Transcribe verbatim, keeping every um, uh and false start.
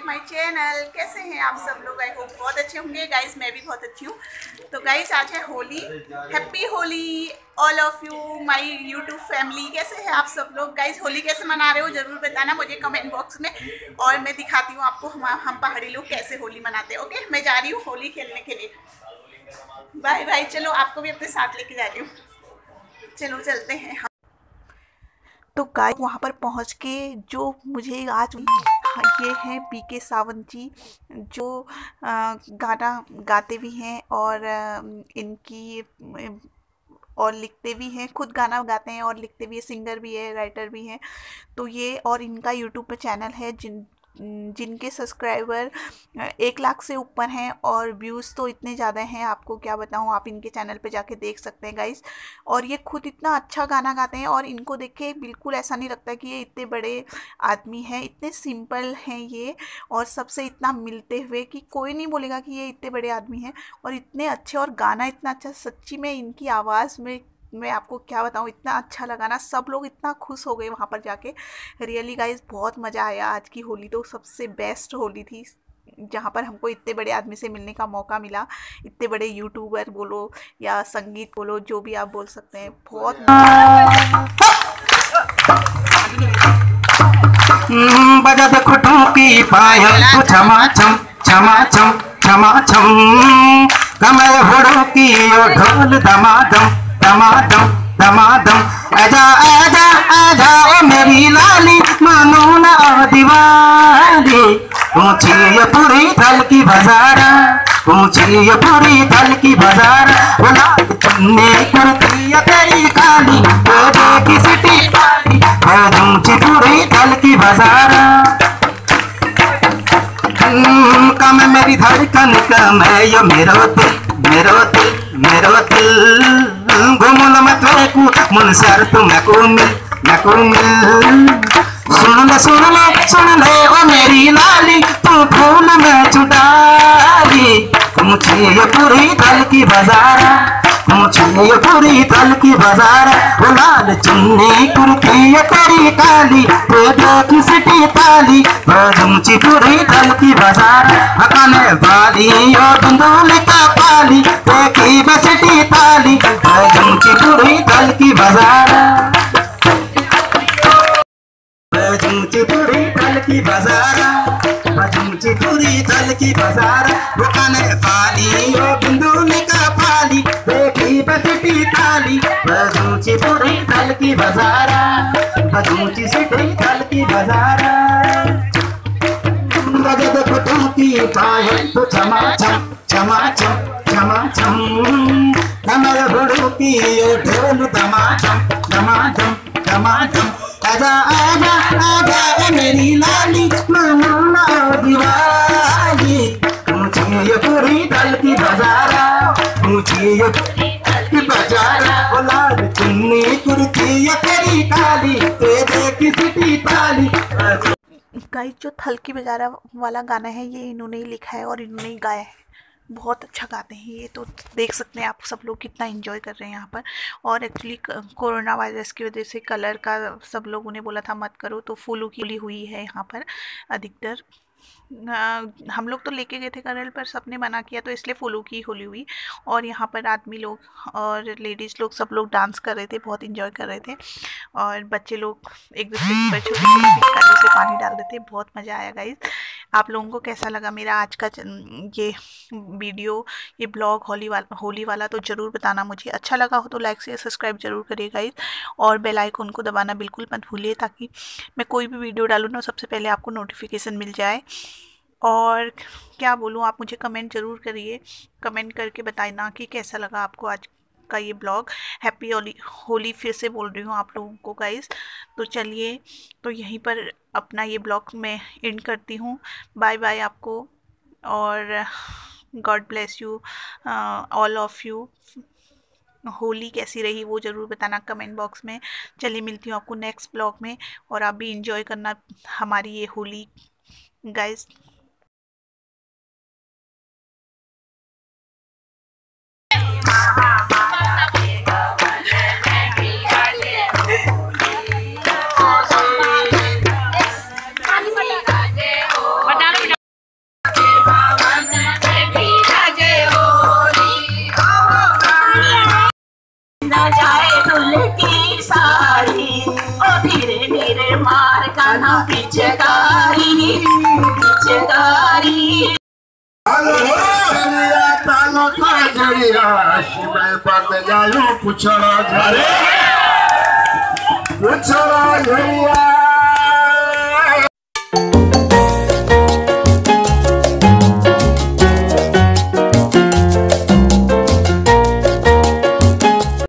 My channel. कैसे हैं आप सब लोग? आई होप बहुत अच्छे होंगे गाइस। मैं भी बहुत अच्छी हूँ। तो गाइस आज है Holi. Happy Holi all of you my YouTube family. कैसे हैं आप सब लोग गाइस? होली कैसे मना रहे हो जरूर बताना मुझे कमेंट बॉक्स में, और मैं दिखाती हूँ आपको हम हम पहाड़ी लोग कैसे होली मनाते हैं। ओके, मैं जा रही हूँ होली खेलने के लिए। Bye bye. चलो आपको भी अपने साथ लेके जा रही हूँ। चलो चलते हैं हम। तो गाय वहाँ पर पहुँच के जो मुझे आज ये हैं पी के सावंत जी, जो आ, गाना गाते भी हैं और आ, इनकी और लिखते भी हैं, खुद गाना गाते हैं और लिखते भी हैं, सिंगर भी है, राइटर भी हैं। तो ये और इनका यूट्यूब पे चैनल है जिन जिनके सब्सक्राइबर एक लाख से ऊपर हैं और व्यूज़ तो इतने ज़्यादा हैं, आपको क्या बताऊँ। आप इनके चैनल पे जाके देख सकते हैं गाइस। और ये खुद इतना अच्छा गाना गाते हैं और इनको देख के बिल्कुल ऐसा नहीं लगता कि ये इतने बड़े आदमी हैं। इतने सिंपल हैं ये और सबसे इतना मिलते हुए कि कोई नहीं बोलेगा कि ये इतने बड़े आदमी हैं। और इतने अच्छे और गाना इतना अच्छा, सच्ची में इनकी आवाज़ में मैं आपको क्या बताऊँ, इतना अच्छा लगा ना। सब लोग इतना खुश हो गए वहाँ पर जाके। रियली गाइस बहुत मज़ा आया। आज की होली तो सबसे बेस्ट होली थी, जहाँ पर हमको इतने बड़े आदमी से मिलने का मौका मिला। इतने बड़े यूट्यूबर बोलो या संगीत बोलो, जो भी आप बोल सकते हैं, बहुत बजा देखो की पायल तो छमा छम छमा छम छमा छम कमर होड़ो की ओ ढोल दमादम दमादम दमादम। आजा आजा आजा ओ मेरी लाली मानो ना दीवानी। ऊंची ये पूरी दल की बाजारा, ऊंची ये पूरी दल की बाजारा। बोला तुमने कुर्ती तेरी काली की सिटी पाली, ऊंची पूरी दल की बाजारा। कम मेरी धड़कन कम है ये मेरो दिल मेरो दिल मेरो दिल। घुमुन मैं तेरे को मुनसर तू मैं को मिल मैं को मिल। सुन ले सुन ले सुन ले ओ मेरी लाली, तू फूल में छुटाली। मुझे ये पूरी दल की बाजारा, मुझे ये पूरी दल की बाजारा। वो लाल चुन्नी कुर्ती ये तेरी काली, तेरे की सिटी ताली। मुझे पूरी दल की बाजारा। अकाने वाली और बंदूल का पाली, देखी बसटी ताली। मुझे पूरी दल की बाजारा, मुझे पूरी दल की बाजारा, मुझे पूरी दल की बाजारा। वो काने वाली और बंदूल का पाली, देखी बसटी ताली। मुझे पूरी दल की बाजारा, मुझे सिटी दल की बाजारा। बजा देखो की पायल तो छमा छम छमा छम छमा छम कमर होड़ो की ओ ढोल दमादम दमादम दमादम। आजा आजा आजा मेरी लाली मानो ना दीवानी। मुझे ये पूरी दल की बाजारा, मुझे ये पूरी दल की बाजारा। ओ लाल चुन्नी कुर्ती ये तेरी काली, तेरे की सिटी ताली। गाइस जो थल की बाजारा वाला गाना है ये इन्होंने ही लिखा है और इन्होंने ही गाया है। बहुत अच्छा गाते हैं ये, तो देख सकते हैं आप सब लोग कितना एंजॉय कर रहे हैं यहाँ पर। और एक्चुअली कोरोना वायरस की वजह से कलर का सब लोगों ने बोला था मत करो, तो फूलों की होली हुई है यहाँ पर अधिकतर। आ, हम लोग तो लेके गए थे कलर पर सबने मना किया, तो इसलिए फूलों की होली हुई। और यहाँ पर आदमी लोग और लेडीज़ लोग सब लोग डांस कर रहे थे, बहुत इंजॉय कर रहे थे। और बच्चे लोग एक दूसरे के ऊपर छोटे छोटे पिचकारियों से पानी डाल रहे थे। बहुत मज़ा आया गाइस। आप लोगों को कैसा लगा मेरा आज का ये वीडियो, ये ब्लॉग होली वाला होली वाला तो ज़रूर बताना मुझे। अच्छा लगा हो तो लाइक शेयर सब्सक्राइब जरूर करिए गाइस, और बेल आइकन को दबाना बिल्कुल मत भूलिए, ताकि मैं कोई भी वीडियो डालूँ ना सबसे पहले आपको नोटिफिकेशन मिल जाए। और क्या बोलूँ, आप मुझे कमेंट ज़रूर करिए, कमेंट करके बताना कि कैसा लगा आपको आज का ये ब्लॉग। हैप्पी होली होली फिर से बोल रही हूँ आप लोगों को गाइस। तो चलिए, तो यहीं पर अपना ये ब्लॉग मैं एंड करती हूँ। बाय बाय आपको, और God bless you all of you. Holi कैसी रही वो ज़रूर बताना कमेंट बॉक्स में। चलिए मिलती हूँ आपको नेक्स्ट ब्लॉग में, और आप भी इंजॉय करना हमारी ये होली गाइस। न जाए दुल्हे की साड़ी, ओ धीरे धीरे मार कान्हा पिचकारी पिचकारी। तालो था जड़िया शिवाय बदलायो पुछड़ा झरे पुछड़ा झड़िया